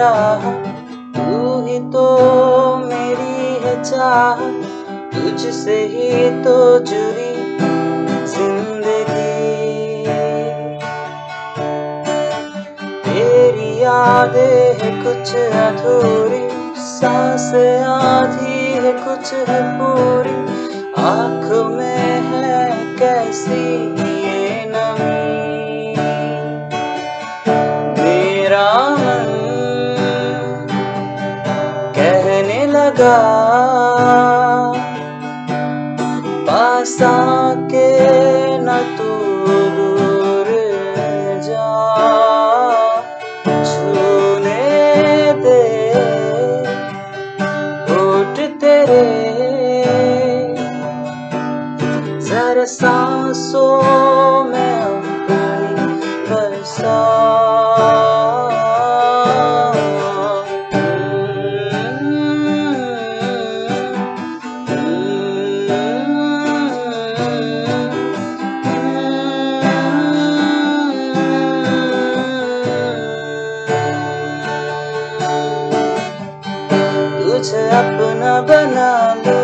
राह, तू ही तो मेरी है चाह, तुझसे ही तो जुड़ी जिंदगी। तेरी यादें है कुछ अधूरी, सांसें आधी है कुछ है पूरी, आँख में है कैसी ये नमी। मेरा मन कहने लगा पास आके न तू दूर जा, छूने दे होठ तेरे, जरा सांसों में अपनी बसा। तुझे अपना बना लो,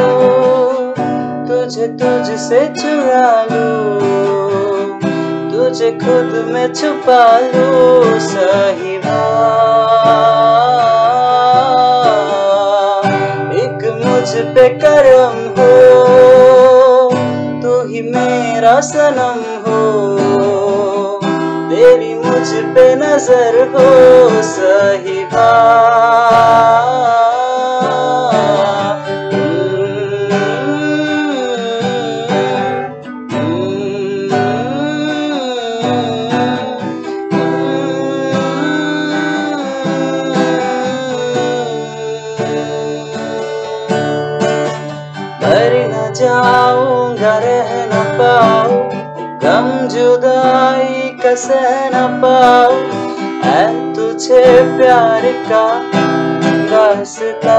तुझे तुझसे चुरा लूं, तुझे खुद में छुपा लूं। सही बात एक मुझ पे करम हो, तू ही मेरा सनम हो, तेरी मुझ पे नजर हो। सही बात मर न जाऊंगा, रह न पाऊं, गम जुदाई का सह न पाऊं, ऐ तुझे प्यार का वास्ता।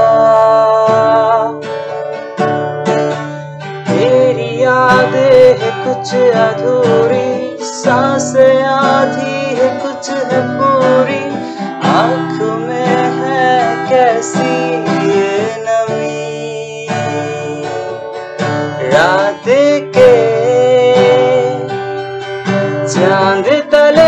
तेरी यादें है कुछ अधूरी, सांसें आधी है कुछ है पूरी, आँख में है कैसी ये नमी। रात के चांद तले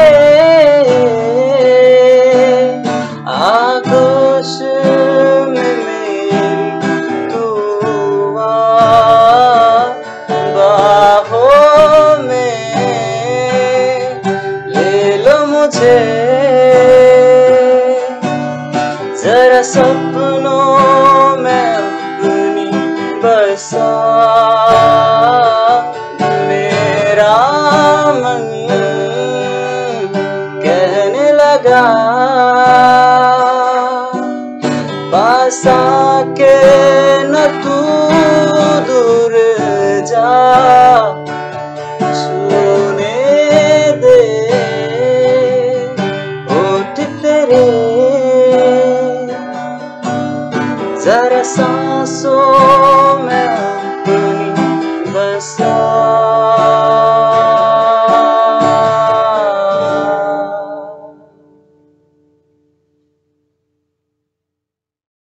आगोश में मेरी तू आ, बाहों में ले लो मुझे, जरा सपनों में अपनी बसा। मेरा मन कहने लगा पास आके न तू दूर जा, छूने दे होठ तेरे, जरा सांसों में अपनी बसा।